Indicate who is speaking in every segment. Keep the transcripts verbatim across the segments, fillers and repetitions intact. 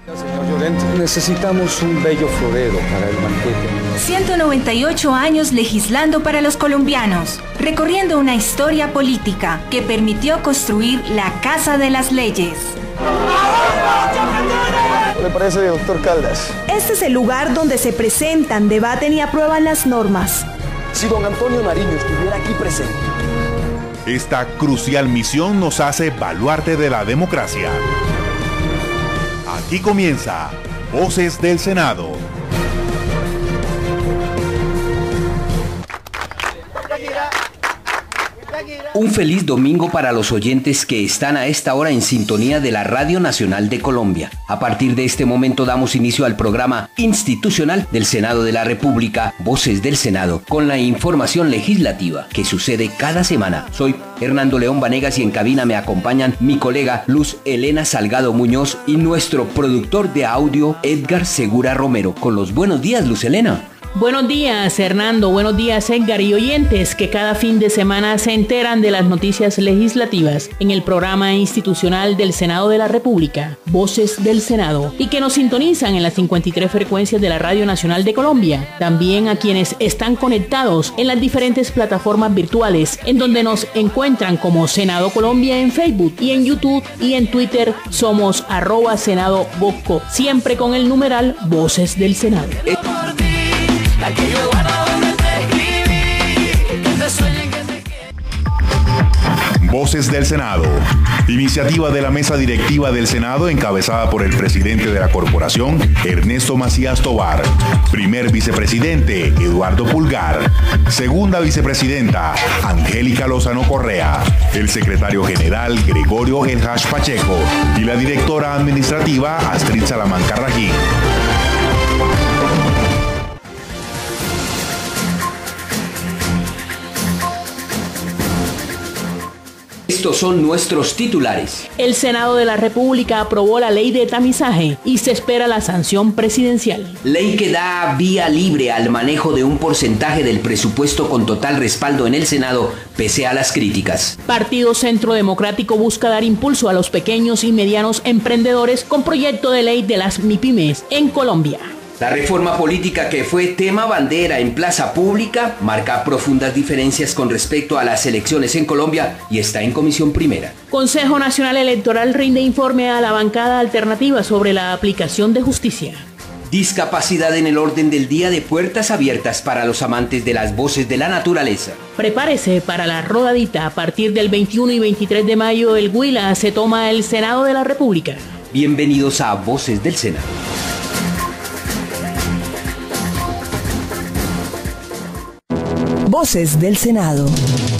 Speaker 1: Señor Llorente, necesitamos un bello florero para el banquete.
Speaker 2: ciento noventa y ocho años legislando para los colombianos, recorriendo una historia política que permitió construir la Casa de las Leyes.
Speaker 1: ¿Qué le parece, doctor Caldas?
Speaker 3: Este es el lugar donde se presentan, debaten y aprueban las normas.
Speaker 4: Si don Antonio Nariño estuviera aquí presente.
Speaker 5: Esta crucial misión nos hace baluarte de la democracia. Aquí comienza Voces del Senado.
Speaker 6: Un feliz domingo para los oyentes que están a esta hora en sintonía de la Radio Nacional de Colombia. A partir de este momento damos inicio al programa institucional del Senado de la República, Voces del Senado, con la información legislativa que sucede cada semana. Soy Hernando León Vanegas y en cabina me acompañan mi colega Luz Elena Salgado Muñoz y nuestro productor de audio Edgar Segura Romero. Con los buenos días, Luz Elena.
Speaker 7: Buenos días, Hernando. Buenos días, Edgar, y oyentes que cada fin de semana se enteran de las noticias legislativas en el programa institucional del Senado de la República, Voces del Senado, y que nos sintonizan en las cincuenta y tres frecuencias de la Radio Nacional de Colombia. También a quienes están conectados en las diferentes plataformas virtuales, en donde nos encuentran como Senado Colombia en Facebook y en YouTube y en Twitter somos arroba Senado Bosco, siempre con el numeral Voces del Senado. Eh. La que yo guardo donde te escribí, que te sueñen, que te quiero.
Speaker 5: Voces del Senado. Iniciativa de la Mesa Directiva del Senado encabezada por el presidente de la Corporación, Ernesto Macías Tovar. Primer vicepresidente, Eduardo Pulgar. Segunda vicepresidenta, Angélica Lozano Correa. El secretario general, Gregorio El Hash Pacheco. Y la directora administrativa, Astrid Salamanca Rajín.
Speaker 6: Estos son nuestros titulares.
Speaker 7: El Senado de la República aprobó la ley de tamizaje y se espera la sanción presidencial.
Speaker 6: Ley que da vía libre al manejo de un porcentaje del presupuesto con total respaldo en el Senado, pese a las críticas.
Speaker 7: Partido Centro Democrático busca dar impulso a los pequeños y medianos emprendedores con proyecto de ley de las MIPYMES en Colombia.
Speaker 6: La reforma política que fue tema bandera en plaza pública marca profundas diferencias con respecto a las elecciones en Colombia y está en comisión primera.
Speaker 7: Consejo Nacional Electoral rinde informe a la bancada alternativa sobre la aplicación de justicia.
Speaker 6: Discapacidad en el orden del día de puertas abiertas para los amantes de las voces de la naturaleza.
Speaker 7: Prepárese para la rodadita. A partir del veintiuno y veintitrés de mayo el Huila se toma el Senado de la República.
Speaker 6: Bienvenidos a Voces del Senado.
Speaker 3: Voces del Senado.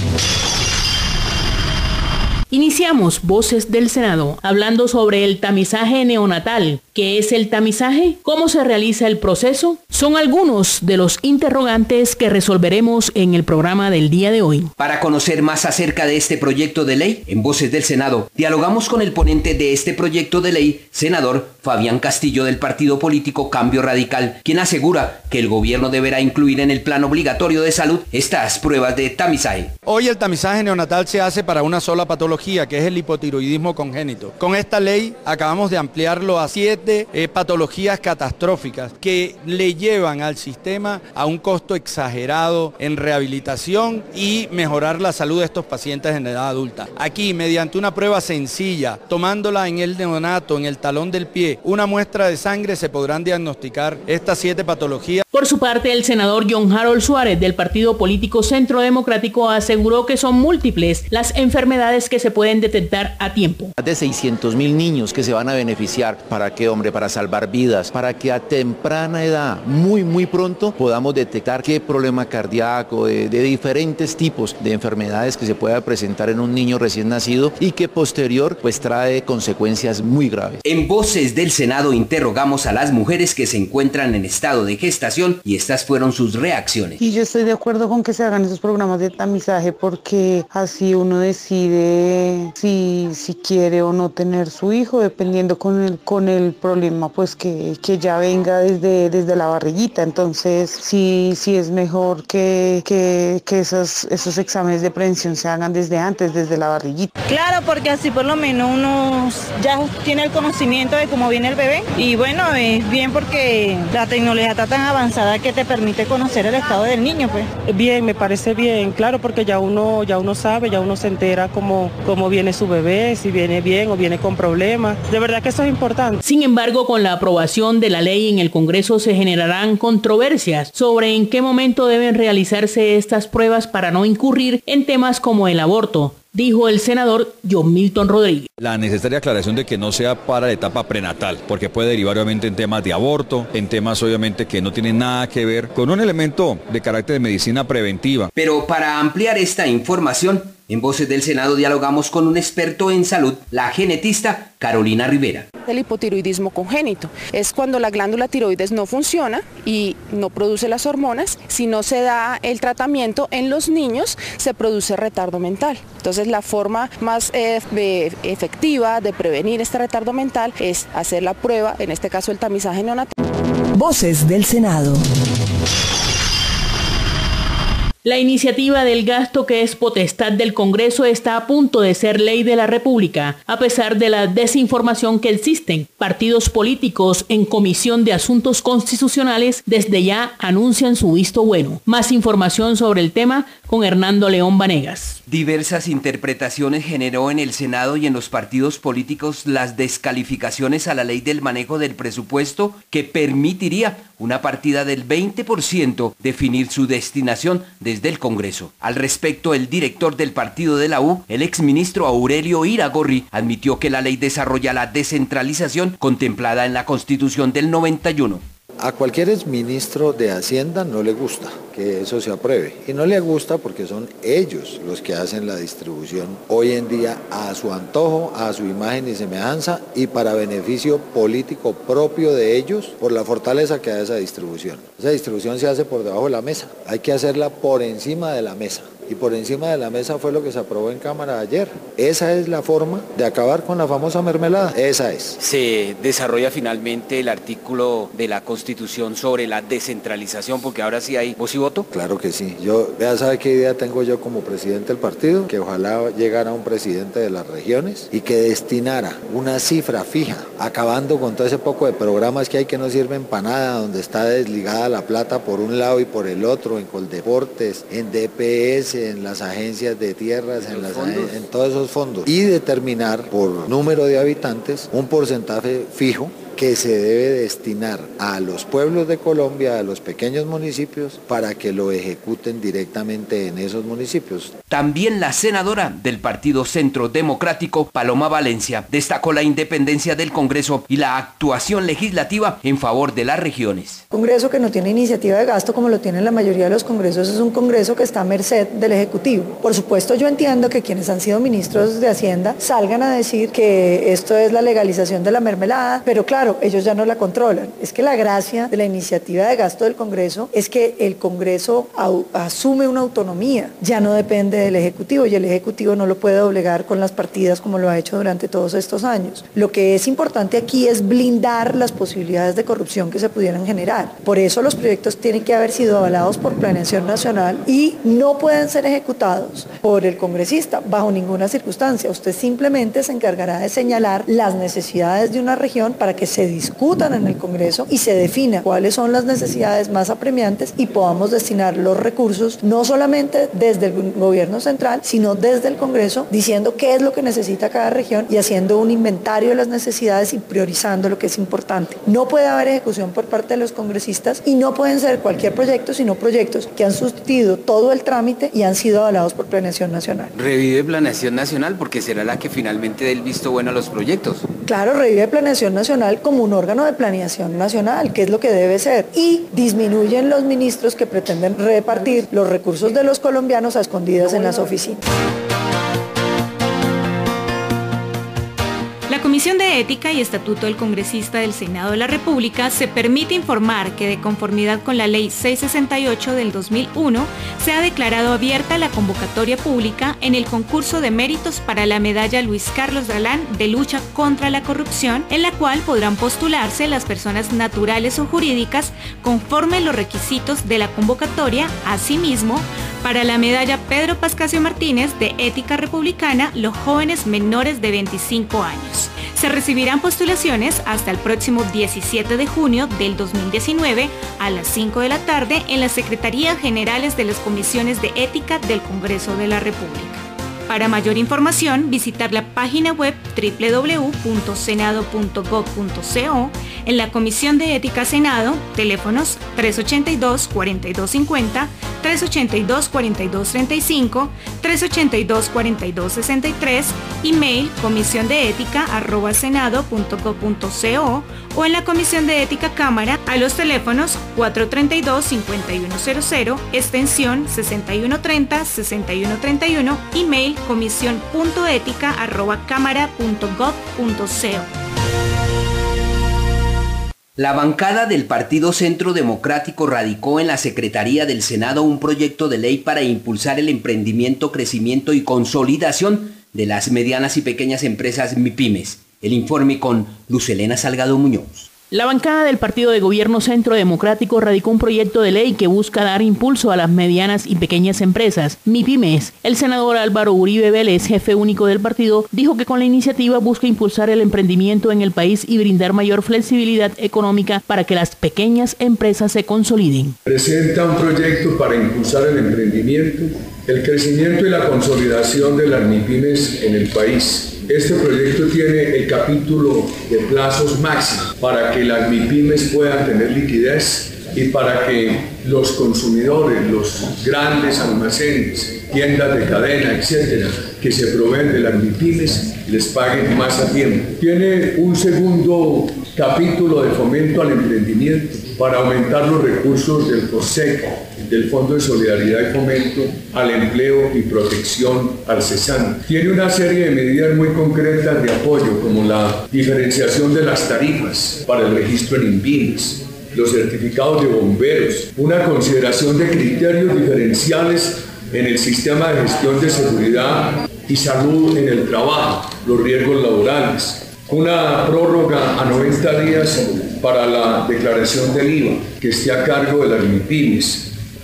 Speaker 7: Iniciamos Voces del Senado hablando sobre el tamizaje neonatal. ¿Qué es el tamizaje? ¿Cómo se realiza el proceso? Son algunos de los interrogantes que resolveremos en el programa del día de hoy.
Speaker 6: Para conocer más acerca de este proyecto de ley, en Voces del Senado, dialogamos con el ponente de este proyecto de ley, senador Fabián Castillo del partido político Cambio Radical, quien asegura que el gobierno deberá incluir en el plan obligatorio de salud estas pruebas de tamizaje.
Speaker 8: Hoy el tamizaje neonatal se hace para una sola patología, que es el hipotiroidismo congénito. Con esta ley acabamos de ampliarlo a siete eh, patologías catastróficas que le llevan al sistema a un costo exagerado en rehabilitación y mejorar la salud de estos pacientes en edad adulta. Aquí, mediante una prueba sencilla, tomándola en el neonato, en el talón del pie, una muestra de sangre, se podrán diagnosticar estas siete patologías.
Speaker 7: Por su parte, el senador John Harold Suárez del partido político Centro Democrático aseguró que son múltiples las enfermedades que se pueden detectar a tiempo.
Speaker 9: Más de seiscientos mil niños que se van a beneficiar. ¿Para qué, hombre? Para salvar vidas, para que a temprana edad, muy muy pronto, podamos detectar qué problema cardíaco, de, de diferentes tipos de enfermedades que se pueda presentar en un niño recién nacido y que posterior pues trae consecuencias muy graves.
Speaker 6: En Voces del Senado interrogamos a las mujeres que se encuentran en estado de gestación y estas fueron sus reacciones.
Speaker 10: Y yo estoy de acuerdo con que se hagan esos programas de tamizaje porque así uno decide decide si, si quiere o no tener su hijo, dependiendo con el, con el problema pues que, que ya venga desde, desde la barriguita. Entonces sí, sí es mejor que, que, que esos, esos exámenes de prevención se hagan desde antes, desde la barriguita.
Speaker 11: Claro, porque así por lo menos uno ya tiene el conocimiento de cómo viene el bebé y bueno, es bien porque la tecnología está tan avanzada que te permite conocer el estado del niño, pues.
Speaker 12: Bien, me parece bien, claro, porque ya uno, ya uno sabe, ya uno se entera cómo, cómo viene su bebé, si viene bien o viene con problemas. De verdad que eso es importante.
Speaker 7: Sin embargo, con la aprobación de la ley en el Congreso se generarán controversias sobre en qué momento deben realizarse estas pruebas para no incurrir en temas como el aborto, dijo el senador John Milton Rodríguez.
Speaker 13: La necesaria aclaración de que no sea para la etapa prenatal, porque puede derivar obviamente en temas de aborto, en temas obviamente que no tienen nada que ver con un elemento de carácter de medicina preventiva.
Speaker 6: Pero para ampliar esta información, en Voces del Senado dialogamos con un experto en salud, la genetista Carolina Rivera.
Speaker 14: El hipotiroidismo congénito es cuando la glándula tiroides no funciona y no produce las hormonas. Si no se da el tratamiento en los niños, se produce retardo mental. Entonces la forma más eh, de, efectiva de prevenir este retardo mental es hacer la prueba, en este caso el tamizaje neonatal.
Speaker 3: Voces del Senado.
Speaker 7: La iniciativa del gasto, que es potestad del Congreso, está a punto de ser ley de la República, a pesar de la desinformación que existen. Partidos políticos en Comisión de Asuntos Constitucionales desde ya anuncian su visto bueno. Más información sobre el tema con Hernando León Vanegas.
Speaker 6: Diversas interpretaciones generó en el Senado y en los partidos políticos las descalificaciones a la ley del manejo del presupuesto, que permitiría una partida del veinte por ciento definir su destinación desde el Congreso. Al respecto, el director del partido de la U, el exministro Aurelio Iragorri, admitió que la ley desarrolla la descentralización contemplada en la Constitución del noventa y uno.
Speaker 15: A cualquier exministro de Hacienda no le gusta que eso se apruebe, y no le gusta porque son ellos los que hacen la distribución hoy en día a su antojo, a su imagen y semejanza, y para beneficio político propio de ellos por la fortaleza que da esa distribución. Esa distribución se hace por debajo de la mesa, hay que hacerla por encima de la mesa. Y por encima de la mesa fue lo que se aprobó en Cámara ayer. Esa es la forma de acabar con la famosa mermelada. Esa es.
Speaker 16: Se desarrolla finalmente el artículo de la Constitución sobre la descentralización, porque ahora sí hay voz y voto.
Speaker 15: Claro que sí. Yo, ya sabe qué idea tengo yo como presidente del partido, que ojalá llegara un presidente de las regiones y que destinara una cifra fija, acabando con todo ese poco de programas que hay que no sirven para nada, donde está desligada la plata por un lado y por el otro, en Coldeportes, en D P S, en las agencias de tierras, en, las, en todos esos fondos, y determinar por número de habitantes un porcentaje fijo que se debe destinar a los pueblos de Colombia, a los pequeños municipios, para que lo ejecuten directamente en esos municipios.
Speaker 6: También la senadora del Partido Centro Democrático, Paloma Valencia, destacó la independencia del Congreso y la actuación legislativa en favor de las regiones.
Speaker 17: Un Congreso que no tiene iniciativa de gasto como lo tienen la mayoría de los congresos es un Congreso que está a merced del Ejecutivo. Por supuesto, yo entiendo que quienes han sido ministros de Hacienda salgan a decir que esto es la legalización de la mermelada, pero claro, ellos ya no la controlan. Es que la gracia de la iniciativa de gasto del Congreso es que el Congreso asume una autonomía, ya no depende del Ejecutivo, y el Ejecutivo no lo puede obligar con las partidas como lo ha hecho durante todos estos años. Lo que es importante aquí es blindar las posibilidades de corrupción que se pudieran generar. Por eso los proyectos tienen que haber sido avalados por Planeación Nacional y no pueden ser ejecutados por el congresista bajo ninguna circunstancia. Usted simplemente se encargará de señalar las necesidades de una región para que se discutan en el Congreso y se defina cuáles son las necesidades más apremiantes y podamos destinar los recursos no solamente desde el gobierno central, sino desde el Congreso, diciendo qué es lo que necesita cada región y haciendo un inventario de las necesidades y priorizando lo que es importante. No puede haber ejecución por parte de los congresistas y no pueden ser cualquier proyecto, sino proyectos que han sustituido todo el trámite y han sido avalados por Planeación Nacional.
Speaker 16: Revive Planeación Nacional porque será la que finalmente dé el visto bueno a los proyectos.
Speaker 17: Claro, revive Planeación Nacional como un órgano de planeación nacional, que es lo que debe ser, y disminuyen los ministros que pretenden repartir los recursos de los colombianos a escondidas en las oficinas.
Speaker 2: La Comisión de Ética y Estatuto del Congresista del Senado de la República se permite informar que de conformidad con la Ley seiscientos sesenta y ocho del dos mil uno, se ha declarado abierta la convocatoria pública en el concurso de méritos para la medalla Luis Carlos Galán de lucha contra la corrupción, en la cual podrán postularse las personas naturales o jurídicas conforme los requisitos de la convocatoria. Asimismo, para la medalla Pedro Pascasio Martínez de Ética Republicana, los jóvenes menores de veinticinco años. Se recibirán postulaciones hasta el próximo diecisiete de junio del dos mil diecinueve a las cinco de la tarde en las Secretarías Generales de las Comisiones de Ética del Congreso de la República. Para mayor información, visitar la página web doble u doble u doble u punto senado punto gob punto co. En la Comisión de Ética Senado, teléfonos tres ochenta y dos, cuarenta y dos cincuenta, tres ochenta y dos, cuarenta y dos treinta y cinco, tres ochenta y dos, cuarenta y dos sesenta y tres, email comisión de ética arroba senado punto gob punto co o en la Comisión de Ética Cámara a los teléfonos cuatro treinta y dos, cincuenta y uno cero cero, extensión sesenta y uno treinta, sesenta y uno treinta y uno, email comisión punto ética arroba cámara punto gob punto co.
Speaker 6: La bancada del Partido Centro Democrático radicó en la Secretaría del Senado un proyecto de ley para impulsar el emprendimiento, crecimiento y consolidación de las medianas y pequeñas empresas MIPYMES. El informe con Luz Helena Salgado Muñoz.
Speaker 7: La bancada del Partido de Gobierno Centro Democrático radicó un proyecto de ley que busca dar impulso a las medianas y pequeñas empresas, MIPYMES. El senador Álvaro Uribe Vélez, jefe único del partido, dijo que con la iniciativa busca impulsar el emprendimiento en el país y brindar mayor flexibilidad económica para que las pequeñas empresas se consoliden.
Speaker 18: Presenta un proyecto para impulsar el emprendimiento, el crecimiento y la consolidación de las MIPYMES en el país. Este proyecto tiene el capítulo de plazos máximos para que las MIPYMES puedan tener liquidez y para que los consumidores, los grandes almacenes, tiendas de cadena, etcétera, que se proveen de las MIPYMES, les paguen más a tiempo. Tiene un segundo capítulo de fomento al emprendimiento para aumentar los recursos del FOSEC, del Fondo de Solidaridad y Fomento al Empleo y Protección al CESAN. Tiene una serie de medidas muy concretas de apoyo, como la diferenciación de las tarifas para el registro en INVIMES, los certificados de bomberos, una consideración de criterios diferenciales en el sistema de gestión de seguridad y salud en el trabajo, los riesgos laborales, una prórroga a noventa días para la declaración del I V A que esté a cargo de las MIPYMES,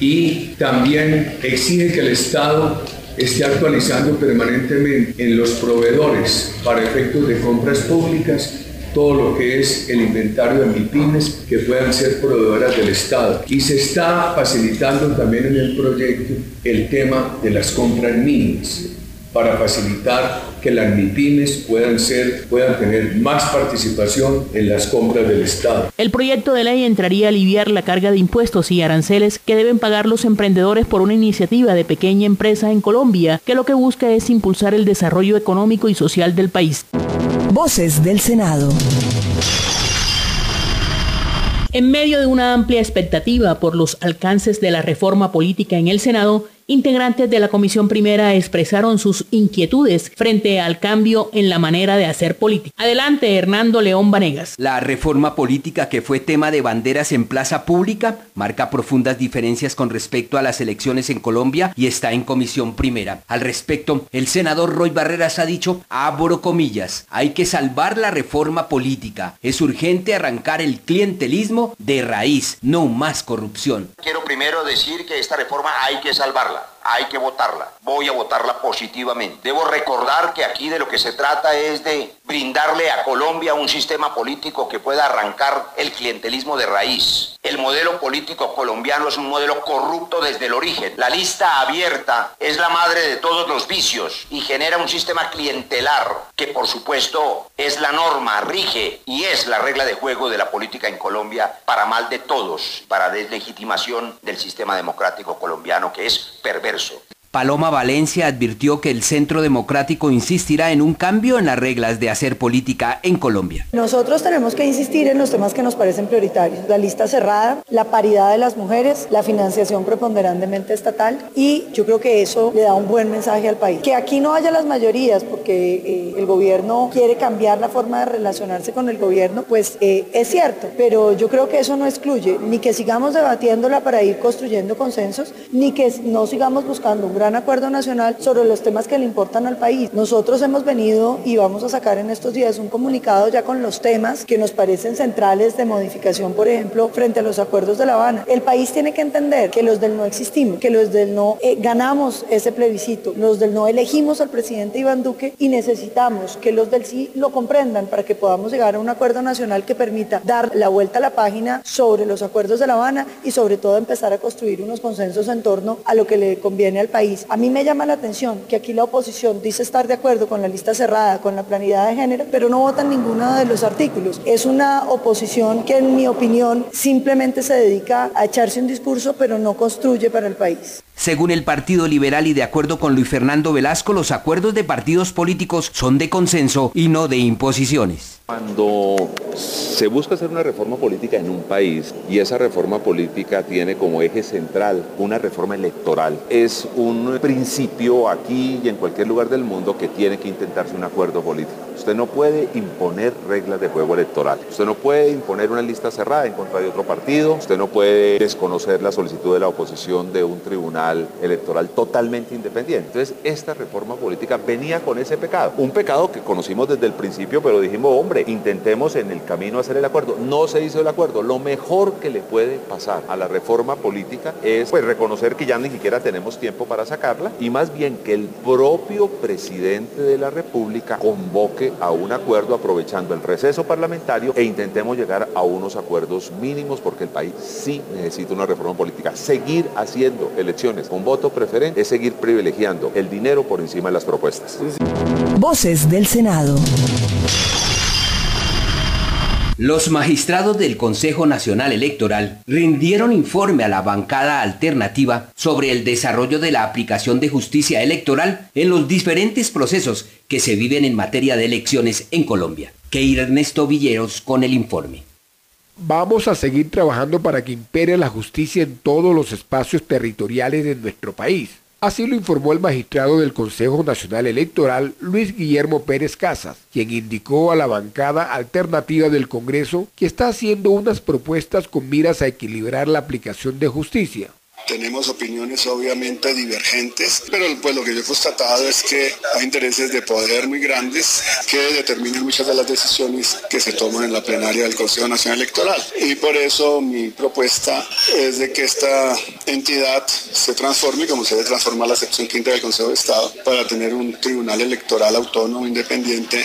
Speaker 18: y también exige que el Estado esté actualizando permanentemente en los proveedores para efectos de compras públicas todo lo que es el inventario de MIPYMES que puedan ser proveedoras del Estado. Y se está facilitando también en el proyecto el tema de las compras mínimas para facilitar que las MIPYMES puedan ser, puedan tener más participación en las compras del Estado.
Speaker 7: El proyecto de ley entraría a aliviar la carga de impuestos y aranceles que deben pagar los emprendedores por una iniciativa de pequeña empresa en Colombia, que lo que busca es impulsar el desarrollo económico y social del país.
Speaker 3: Voces del Senado.
Speaker 7: En medio de una amplia expectativa por los alcances de la reforma política en el Senado, integrantes de la Comisión Primera expresaron sus inquietudes frente al cambio en la manera de hacer política. Adelante, Hernando León Vanegas.
Speaker 6: La reforma política, que fue tema de banderas en plaza pública, marca profundas diferencias con respecto a las elecciones en Colombia y está en Comisión Primera. Al respecto, el senador Roy Barreras ha dicho, abro comillas, hay que salvar la reforma política. Es urgente arrancar el clientelismo de raíz, no más corrupción.
Speaker 19: Quiero primero decir que esta reforma hay que salvarla. Hay que votarla. Voy a votarla positivamente. Debo recordar que aquí de lo que se trata es de brindarle a Colombia un sistema político que pueda arrancar el clientelismo de raíz. El modelo político colombiano es un modelo corrupto desde el origen. La lista abierta es la madre de todos los vicios y genera un sistema clientelar que, por supuesto, es la norma, rige y es la regla de juego de la política en Colombia para mal de todos, para deslegitimación del sistema democrático colombiano, que es perverso.
Speaker 6: Paloma Valencia advirtió que el Centro Democrático insistirá en un cambio en las reglas de hacer política en Colombia.
Speaker 17: Nosotros tenemos que insistir en los temas que nos parecen prioritarios. La lista cerrada, la paridad de las mujeres, la financiación preponderantemente estatal, y yo creo que eso le da un buen mensaje al país. Que aquí no haya las mayorías porque eh, el gobierno quiere cambiar la forma de relacionarse con el gobierno, pues eh, es cierto, pero yo creo que eso no excluye ni que sigamos debatiéndola para ir construyendo consensos, ni que no sigamos buscando un gran acuerdo nacional sobre los temas que le importan al país. Nosotros hemos venido y vamos a sacar en estos días un comunicado ya con los temas que nos parecen centrales de modificación, por ejemplo, frente a los acuerdos de La Habana. El país tiene que entender que los del no existimos, que los del no eh, ganamos ese plebiscito, los del no elegimos al presidente Iván Duque, y necesitamos que los del sí lo comprendan para que podamos llegar a un acuerdo nacional que permita dar la vuelta a la página sobre los acuerdos de La Habana y sobre todo empezar a construir unos consensos en torno a lo que le conviene al país. A mí me llama la atención que aquí la oposición dice estar de acuerdo con la lista cerrada, con la planidad de género, pero no votan ninguno de los artículos. Es una oposición que, en mi opinión, simplemente se dedica a echarse un discurso, pero no construye para el país.
Speaker 6: Según el Partido Liberal y de acuerdo con Luis Fernando Velasco, los acuerdos de partidos políticos son de consenso y no de imposiciones.
Speaker 20: Cuando se busca hacer una reforma política en un país y esa reforma política tiene como eje central una reforma electoral, es un principio aquí y en cualquier lugar del mundo que tiene que intentarse un acuerdo político. Usted no puede imponer reglas de juego electoral. Usted no puede imponer una lista cerrada en contra de otro partido. Usted no puede desconocer la solicitud de la oposición de un tribunal electoral totalmente independiente. Entonces, esta reforma política venía con ese pecado. Un pecado que conocimos desde el principio, pero dijimos, hombre, intentemos en el camino hacer el acuerdo. No se hizo el acuerdo. Lo mejor que le puede pasar a la reforma política es pues reconocer que ya ni siquiera tenemos tiempo para sacarla y más bien que el propio presidente de la República convoque a un acuerdo aprovechando el receso parlamentario e intentemos llegar a unos acuerdos mínimos porque el país sí necesita una reforma política. Seguir haciendo elecciones con voto preferente es seguir privilegiando el dinero por encima de las propuestas.
Speaker 3: Voces del Senado.
Speaker 6: Los magistrados del Consejo Nacional Electoral rindieron informe a la bancada alternativa sobre el desarrollo de la aplicación de justicia electoral en los diferentes procesos que se viven en materia de elecciones en Colombia. Keir Ernesto Villeros con el informe.
Speaker 21: Vamos a seguir trabajando para que impere la justicia en todos los espacios territoriales de nuestro país. Así lo informó el magistrado del Consejo Nacional Electoral, Luis Guillermo Pérez Casas, quien indicó a la bancada alternativa del Congreso que está haciendo unas propuestas con miras a equilibrar la aplicación de justicia.
Speaker 22: Tenemos opiniones obviamente divergentes, pero pues lo que yo he constatado es que hay intereses de poder muy grandes que determinan muchas de las decisiones que se toman en la plenaria del Consejo Nacional Electoral. Y por eso mi propuesta es de que esta entidad se transforme, como se debe transformar la sección quinta del Consejo de Estado, para tener un tribunal electoral autónomo, independiente,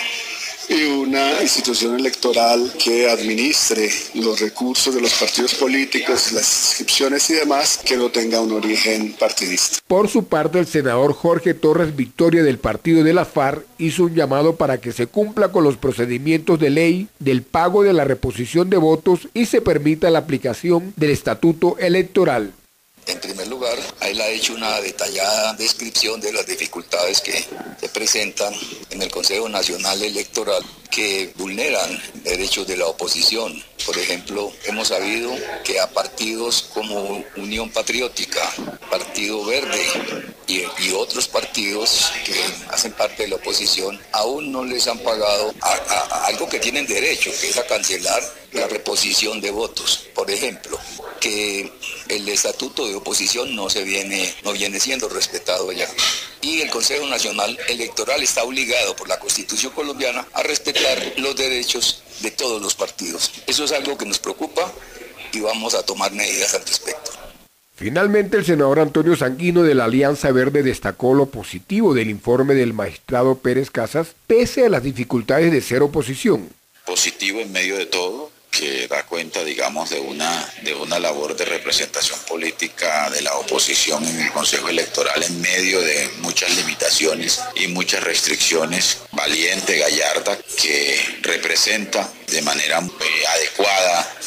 Speaker 22: y una institución electoral que administre los recursos de los partidos políticos, las inscripciones y demás, que no tenga un origen partidista.
Speaker 21: Por su parte, el senador Jorge Torres Victoria del partido de la FARC hizo un llamado para que se cumpla con los procedimientos de ley del pago de la reposición de votos y se permita la aplicación del estatuto electoral.
Speaker 23: En primer lugar, él ha hecho una detallada descripción de las dificultades que se presentan en el Consejo Nacional Electoral que vulneran derechos de la oposición. Por ejemplo, hemos sabido que a partidos como Unión Patriótica, Partido Verde y, y otros partidos que hacen parte de la oposición aún no les han pagado a, a, a algo que tienen derecho, que es a cancelar la reposición de votos. Por ejemplo, que el estatuto de oposición no se viene, no viene siendo respetado ya. Y el Consejo Nacional Electoral está obligado por la Constitución colombiana a respetar los derechos de todos los partidos. Eso es algo que nos preocupa y vamos a tomar medidas al respecto.
Speaker 21: Finalmente, el senador Antonio Sanguino de la Alianza Verde destacó lo positivo del informe del magistrado Pérez Casas, pese a las dificultades de ser oposición.
Speaker 24: Positivo en medio de todo, que da cuenta, digamos, de una, de una labor de representación política de la oposición en el Consejo Electoral en medio de muchas limitaciones y muchas restricciones, valiente, gallarda, que representa de manera eh, adecuada lo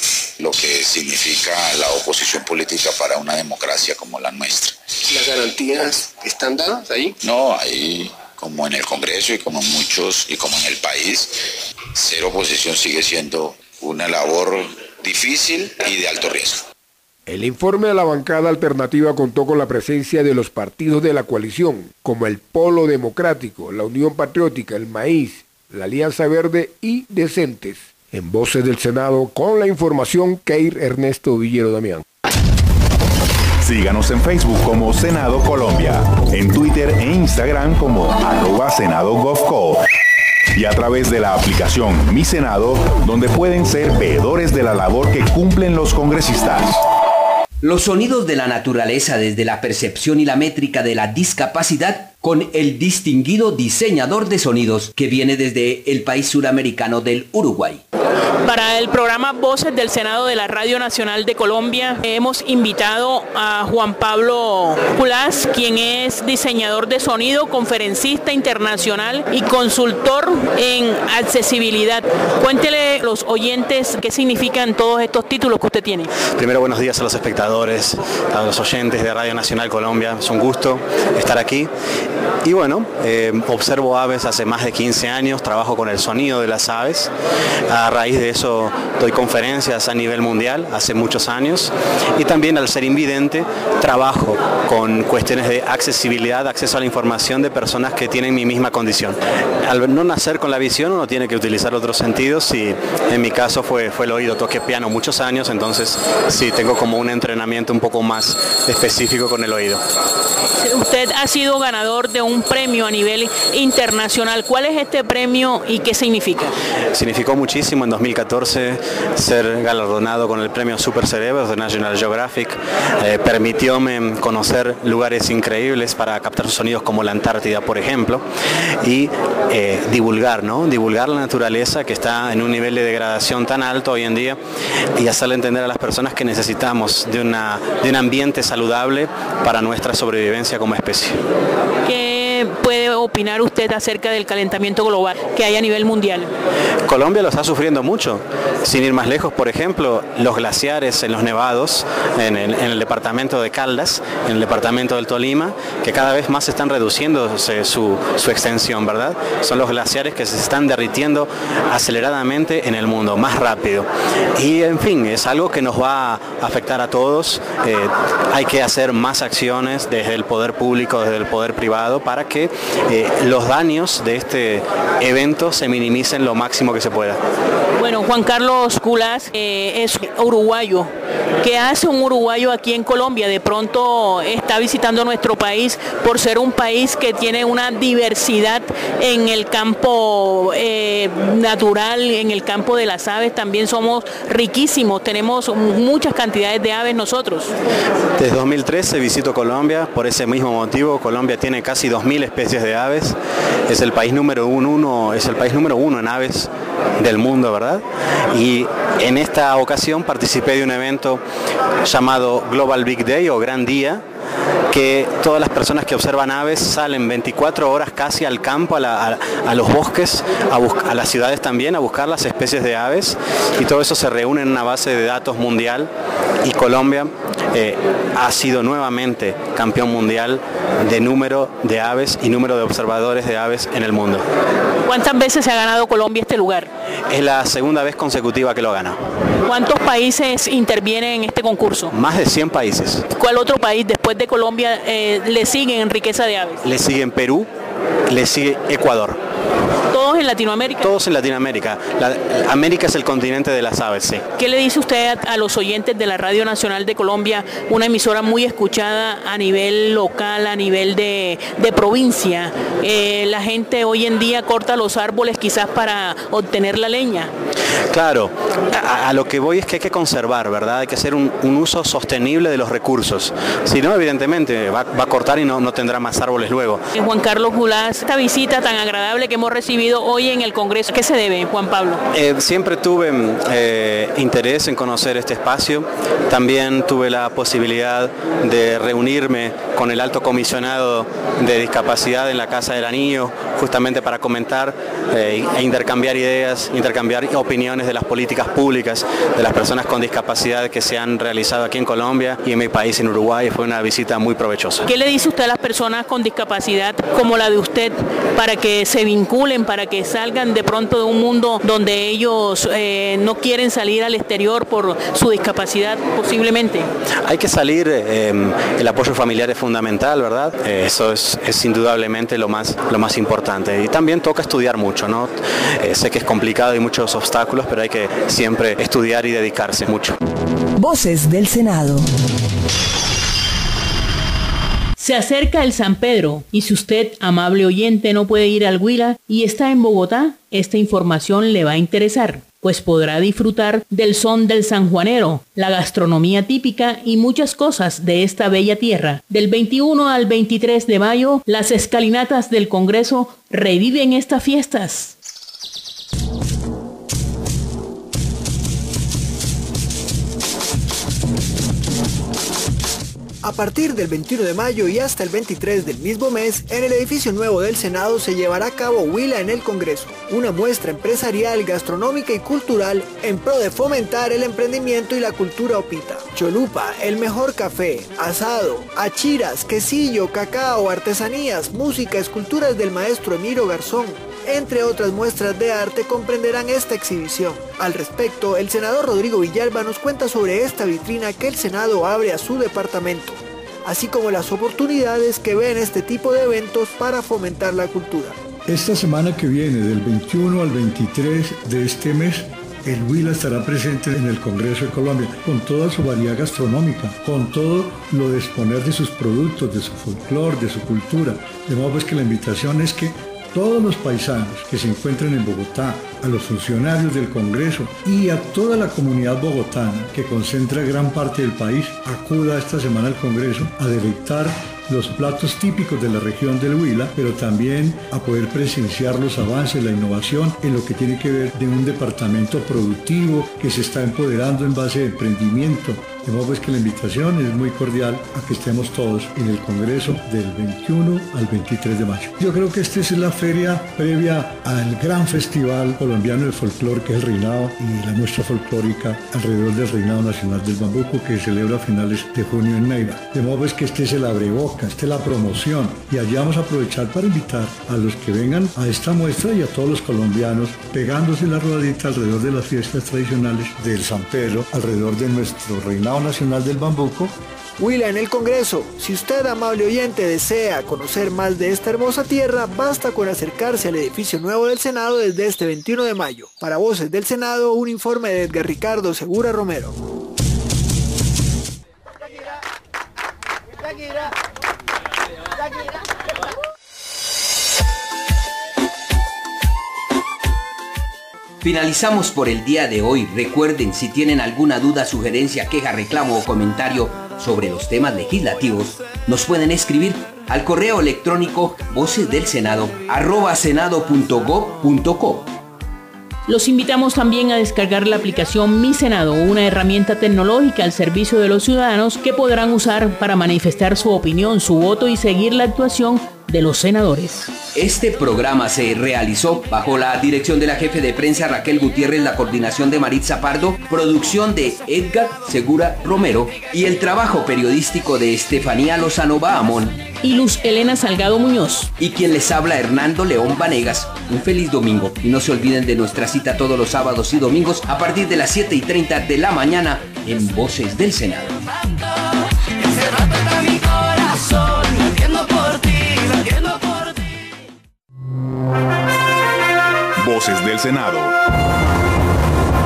Speaker 24: lo que significa la oposición política para una democracia como la nuestra.
Speaker 1: ¿Las garantías están dadas ahí?
Speaker 24: No, ahí, como en el Congreso y como en muchos y como en el país, ser oposición sigue siendo una labor difícil y de alto riesgo.
Speaker 21: El informe de la bancada alternativa contó con la presencia de los partidos de la coalición, como el Polo Democrático, la Unión Patriótica, el Maíz, la Alianza Verde y Decentes. En Voces del Senado, con la información, Keir Ernesto Villero Damián.
Speaker 4: Síganos en Facebook como Senado Colombia, en Twitter e Instagram como arroba Senado Govco y a través de la aplicación Mi Senado, donde pueden ser veedores de la labor que cumplen los congresistas.
Speaker 6: Los sonidos de la naturaleza desde la percepción y la métrica de la discapacidad con el distinguido diseñador de sonidos que viene desde el país suramericano del Uruguay.
Speaker 7: Para el programa Voces del Senado de la Radio Nacional de Colombia hemos invitado a Juan Pablo Culás, quien es diseñador de sonido, conferencista internacional y consultor en accesibilidad. Cuéntele a los oyentes qué significan todos estos títulos que usted tiene.
Speaker 5: Primero, buenos días a los espectadores, a los oyentes de Radio Nacional Colombia. Es un gusto estar aquí. Y bueno, eh, observo aves hace más de quince años, trabajo con el sonido de las aves. A raíz de eso doy conferencias a nivel mundial hace muchos años y también al ser invidente trabajo con cuestiones de accesibilidad, acceso a la información de personas que tienen mi misma condición. Al no nacer con la visión uno tiene que utilizar otros sentidos y en mi caso fue, fue el oído. Toqué piano muchos años, entonces sí tengo como un entrenamiento un poco más específico con el oído.
Speaker 7: Usted ha sido ganador de un premio a nivel internacional. ¿Cuál es este premio y qué significa?
Speaker 5: Significó muchísimo en dos mil catorce ser galardonado con el premio Super Cerebros de National Geographic. Eh, permitióme conocer lugares increíbles para captar sonidos como la Antártida, por ejemplo, y eh, divulgar, ¿no? Divulgar la naturaleza que está en un nivel de degradación tan alto hoy en día y hacerle entender a las personas que necesitamos de, una, de un ambiente saludable para nuestra sobrevivencia como especie.
Speaker 7: ¿Qué puede opinar usted acerca del calentamiento global que hay a nivel mundial?
Speaker 5: Colombia lo está sufriendo mucho. Sin ir más lejos, por ejemplo, los glaciares en los nevados, en el, en el departamento de Caldas, en el departamento del Tolima, que cada vez más están reduciendo su, su extensión, ¿verdad? Son los glaciares que se están derritiendo aceleradamente en el mundo, más rápido. Y en fin, es algo que nos va a afectar a todos. Eh, hay que hacer más acciones desde el poder público, desde el poder privado, para que eh, los daños de este evento se minimicen lo máximo que se pueda.
Speaker 7: Bueno, Juan Carlos Culás eh, es uruguayo. ¿Qué hace un uruguayo aquí en Colombia? De pronto está visitando nuestro país por ser un país que tiene una diversidad en el campo eh, natural, en el campo de las aves. También somos riquísimos, tenemos muchas cantidades de aves nosotros.
Speaker 5: Desde dos mil trece visito Colombia por ese mismo motivo. Colombia tiene casi dos mil especies de aves. Es el país número uno, es el país número uno en aves del mundo, ¿verdad? Y en esta ocasión participé de un evento llamado Global Big Day o Gran Día, que todas las personas que observan aves salen veinticuatro horas casi al campo, a, la, a, a los bosques, a, a las ciudades también, a buscar las especies de aves, y todo eso se reúne en una base de datos mundial, y Colombia eh, ha sido nuevamente campeón mundial de número de aves y número de observadores de aves en el mundo.
Speaker 7: ¿Cuántas veces se ha ganado Colombia este lugar?
Speaker 5: Es la segunda vez consecutiva que lo gana.
Speaker 7: ¿Cuántos países intervienen en este concurso?
Speaker 5: Más de cien países.
Speaker 7: ¿Cuál otro país después de Colombia eh, le siguen en riqueza de aves?
Speaker 5: Le siguen Perú, le sigue Ecuador.
Speaker 7: ¿Todos en Latinoamérica?
Speaker 5: Todos en Latinoamérica. La, América es el continente de las aves, sí.
Speaker 7: ¿Qué le dice usted a, a los oyentes de la Radio Nacional de Colombia, una emisora muy escuchada a nivel local, a nivel de, de provincia? Eh, la gente hoy en día corta los árboles quizás para obtener la leña.
Speaker 5: Claro, a, a lo que voy es que hay que conservar, ¿verdad? Hay que hacer un, un uso sostenible de los recursos. Si no, evidentemente va, va a cortar y no, no tendrá más árboles luego.
Speaker 7: Eh, Juan Carlos Culás, esta visita tan agradable que hemos recibido hoy en el Congreso, ¿a qué se debe, Juan Pablo?
Speaker 5: Eh, siempre tuve eh, interés en conocer este espacio. También tuve la posibilidad de reunirme con el alto comisionado de discapacidad en la Casa del Anillo, justamente para comentar eh, e intercambiar ideas, intercambiar opiniones de las políticas públicas de las personas con discapacidad que se han realizado aquí en Colombia y en mi país, en Uruguay. Fue una visita muy provechosa.
Speaker 7: ¿Qué le dice usted a las personas con discapacidad como la de usted para que se vinculen, para que salgan de pronto de un mundo donde ellos eh, no quieren salir al exterior por su discapacidad posiblemente?
Speaker 5: Hay que salir, eh, el apoyo familiar es fundamental, ¿verdad? Eh, eso es, es indudablemente lo más, lo más importante. Y también toca estudiar mucho, ¿no? Eh, sé que es complicado y muchos obstáculos, pero hay que siempre estudiar y dedicarse mucho.
Speaker 3: Voces del Senado.
Speaker 7: Se acerca el San Pedro y si usted, amable oyente, no puede ir al Huila y está en Bogotá, esta información le va a interesar, pues podrá disfrutar del son del sanjuanero, la gastronomía típica y muchas cosas de esta bella tierra. Del veintiuno al veintitrés de mayo, las escalinatas del Congreso reviven estas fiestas.
Speaker 8: A partir del veintiuno de mayo y hasta el veintitrés del mismo mes, en el edificio nuevo del Senado se llevará a cabo Huila en el Congreso, una muestra empresarial, gastronómica y cultural en pro de fomentar el emprendimiento y la cultura opita. Cholupa, el mejor café, asado, achiras, quesillo, cacao, artesanías, música, esculturas del maestro Emiro Garzón, entre otras muestras de arte comprenderán esta exhibición. Al respecto, el senador Rodrigo Villalba nos cuenta sobre esta vitrina que el Senado abre a su departamento, así como las oportunidades que ve en este tipo de eventos para fomentar la cultura.
Speaker 9: Esta semana que viene, del veintiuno al veintitrés de este mes, el Huila estará presente en el Congreso de Colombia con toda su variedad gastronómica, con todo lo de exponer de sus productos, de su folclore, de su cultura. De modo pues que la invitación es que todos los paisanos que se encuentren en Bogotá, a los funcionarios del Congreso y a toda la comunidad bogotana que concentra gran parte del país, acuda esta semana al Congreso a deleitar los platos típicos de la región del Huila, pero también a poder presenciar los avances, la innovación en lo que tiene que ver de un departamento productivo que se está empoderando en base de emprendimiento. De modo pues que la invitación es muy cordial a que estemos todos en el Congreso del veintiuno al veintitrés de mayo. Yo creo que esta es la feria previa al gran festival colombiano de folclore que es el Reinado y la muestra folclórica alrededor del Reinado Nacional del Bambuco que se celebra a finales de junio en Neiva. De modo pues que este es el abreboca, esta es la promoción y allí vamos a aprovechar para invitar a los que vengan a esta muestra y a todos los colombianos pegándose la rodadita alrededor de las fiestas tradicionales del San Pedro, alrededor de nuestro Reinado Nacional del Bambuco.
Speaker 8: Huila en el Congreso. Si usted, amable oyente, desea conocer más de esta hermosa tierra, basta con acercarse al edificio nuevo del Senado desde este veintiuno de mayo. Para Voces del Senado, un informe de Edgar Ricardo Segura Romero.
Speaker 6: Finalizamos por el día de hoy. Recuerden, si tienen alguna duda, sugerencia, queja, reclamo o comentario sobre los temas legislativos, nos pueden escribir al correo electrónico vocesdelsenado arroba senado punto gob punto co.
Speaker 7: Los invitamos también a descargar la aplicación Mi Senado, una herramienta tecnológica al servicio de los ciudadanos que podrán usar para manifestar su opinión, su voto y seguir la actuación de los senadores.
Speaker 6: Este programa se realizó bajo la dirección de la jefe de prensa Raquel Gutiérrez, la coordinación de Maritza Pardo, producción de Edgar Segura Romero y el trabajo periodístico de Estefanía Lozano Bahamón
Speaker 7: y Luz Elena Salgado Muñoz.
Speaker 6: Y quien les habla, Hernando León Vanegas. Un feliz domingo y no se olviden de nuestra cita todos los sábados y domingos a partir de las siete y treinta de la mañana en Voces del Senado.
Speaker 4: Voces del Senado.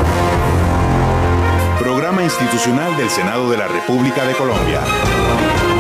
Speaker 4: Programa institucional del Senado de la República de Colombia.